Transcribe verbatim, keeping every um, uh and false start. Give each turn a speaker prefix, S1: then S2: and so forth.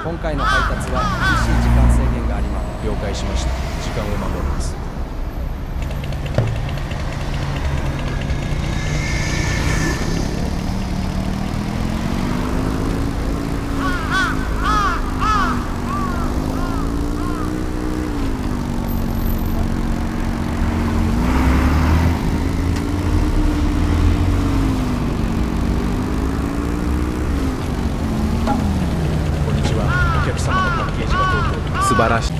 S1: 今回の配達は厳しい時間制限があります。
S2: 了解しました。時間を守ります。素晴らしい。